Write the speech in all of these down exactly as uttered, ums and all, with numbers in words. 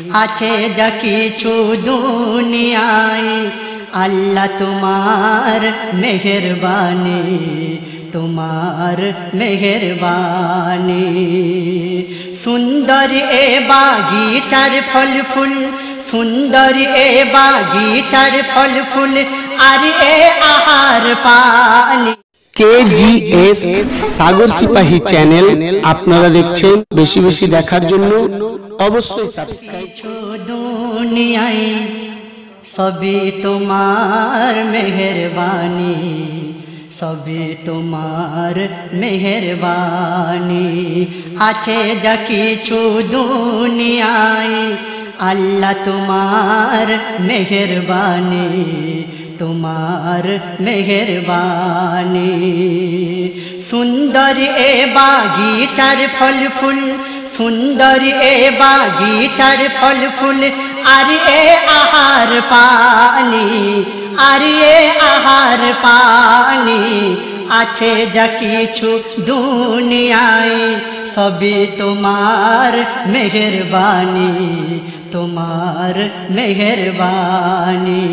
আছে যা কিছু দুনিয়ায় আল্লাহ তোমার মেহেরবানি তোমার মেহেরবানি সুন্দর এ বাগিচার ফল ফুল সুন্দর এ বাগিচার ফল ফুল আর এ আহার পানি কেজিএস সাগর সিপাহী চ্যানেল আপনারা দেখছেন বেশি বেশি দেখার জন্য অবশ্যই সাবস্ক্রাইব দুনিয়ায় সবই তোমার মেহেরবানি সবই তোমার মেহেরবানি আছে যা কিছু দুনিয়ায় আল্লাহ তোমার মেহেরবানি তোমার মেহেরবানি সুন্দর এ বাগিচার ফল ফুল সুন্দর এ বাগিচার ফল ফুল আর এ আহার পানি আর এ আহার পানি আছে যা কিছু দুনিয়ায় সবই তোমার মেহেরবানি তোমার মেহেরবানি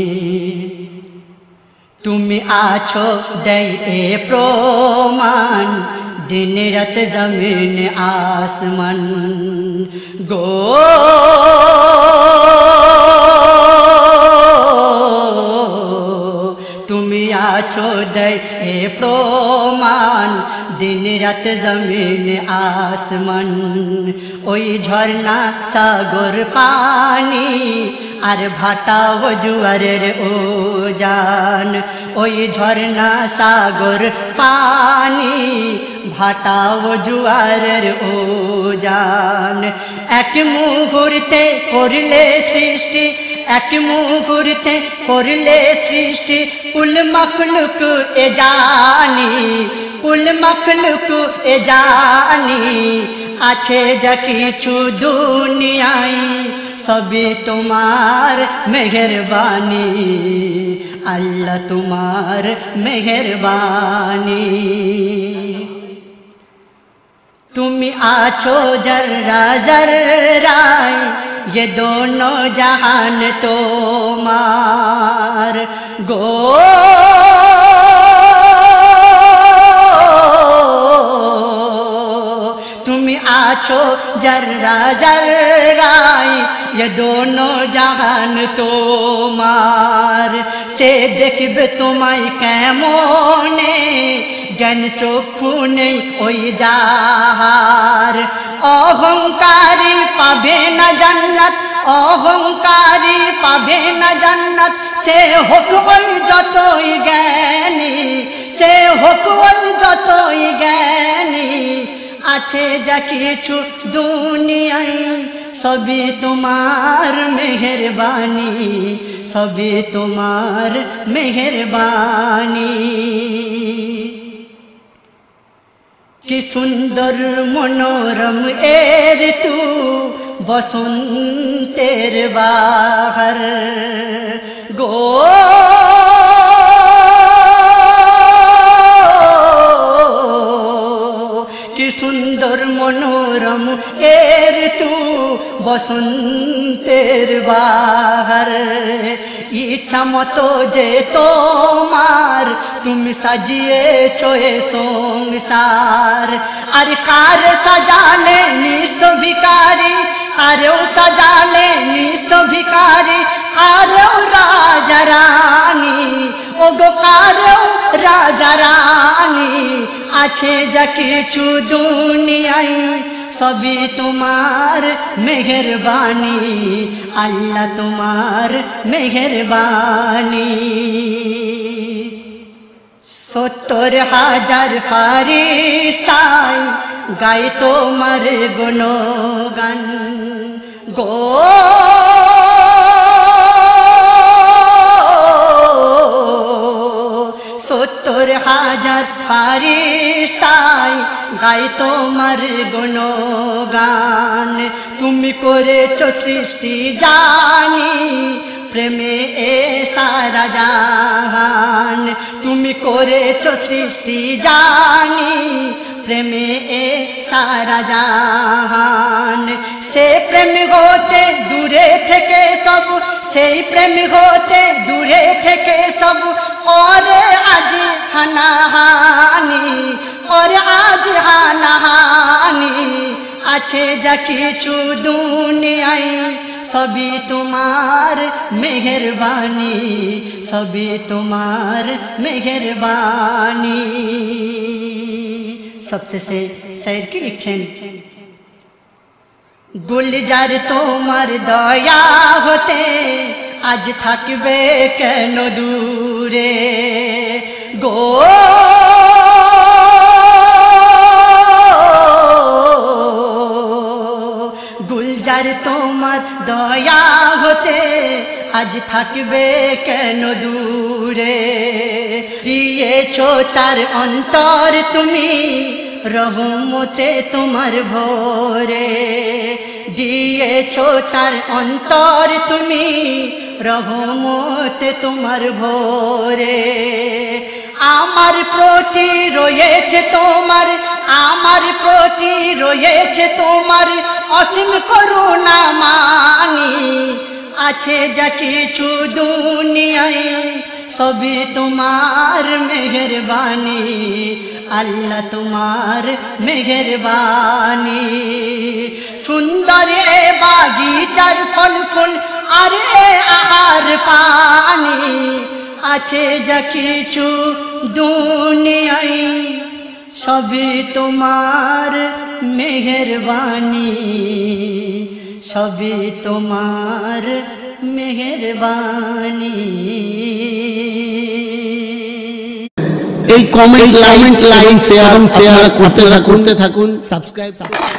তুমি আছো দেই এ প্রমাণ दिन रात जमीन आसमान गो তুমি আছো দেই এ প্রমাণ दिन रात जमीन आसमान ওই ঝর্ণা সাগর পানি আর ভাটা ও জুয়ারের ওজান ওই ঝর্ণা সাগর পানি ভাটা ও জুয়ারের ওজান এক মুহূর্তে করলে সৃষ্টি এক মুহূর্তে করলে সৃষ্টি কুল মখলুক এ জানি কুল মখলুক এ জানি আছে যা কিছু দুনিয়ায় সবই তোমার মেহেরবানি আল্লাহ তোমার মেহেরবানি তুমি আছো জর্রা জর্রায় ये दोनों जहान তোমার गो তুমি আছো জর্রা জর্রায় ये दोनों जहान তোমার সে দেখবে তোমায় কেমনে জ্ঞান চক্ষু নেই ওই যাহার অহংকারী পাবে না জান্নাত অহংকারী পাবে না জান্নাত সে হোক ওই যতই জ্ঞানী সে হোক ওই যতই জ্ঞানী আছে যা কিছু দুনিয়ায় সবই তোমার মেহেরবানি সবই তোমার মেহেরবানি কি সুন্দর মনোরম এর তু বসন্তের বাহার গো কি সুন্দর মনোরম এর তু বসন্তের বাহার ইচ্ছা মতো যে তোমার তুমি সাজিয়েছো এ সংসার আর কার সাজালে নিঃস্ব ভিখারি আরেও সাজালে নিঃস্ব ভিখারি আরেও রাজা রানী ও গো কারেও রাজা রানী আছে যা কিছু দুনিয়ায় সবই তোমার মেহেরবানি আল্লাহ তোমার মেহেরবানি সত্তর হাজার ফারিস্তায় গায় তোমার গুণগান গো সত্তর হাজার ফারিস্তায় গায় তোমার গুণগান তুমি করেছো সৃষ্টি জানি প্রেমে এ সারা জাহান তুমি করেছো সৃষ্টি জানি প্রেমে এ সারা জাহান से प्रेम होते দূরে থেকে সব সেই প্রেম হতে দূরে থেকে সব ওরে আজ হানাহানি ওরে আজ হানাহানি আছে যা কিছু দুনিয়ায় সবই তোমার মেহেরবানি সবই তোমার মেহেরবানি। সবশেষে শায়ের কি লিখছেন, গুলজার তোমার দয়া হতে আজ থাকবে কেন দূরে গো গুলজার তোমার দয়া হতে আজ থাকবে কেন দূরে দিয়েছো তার অন্তর তুমি রহমতে তোমার ভোরে দিয়েছো তার অন্তর তুমি রহমতে তোমার ভোরে আমার প্রতি রয়েছে তোমার আমার প্রতি রয়েছে তোমার অসীম করুণা মানি আছে যা কিছু দুনিয়ায় সবই তোমার মেহেরবানি আল্লাহ তোমার মেহেরবানি। সুন্দর এ বাগিচার ফল ফুল আর এ আহার পানি আছে যা কিছু দুনিয়ায় সবই তোমার মেহেরবানি সবই তোমার মেহেরবানি। এই কমেন্ট লাইক শেয়ার শেয়ার করতে থাকুন, সাবস্ক্রাইব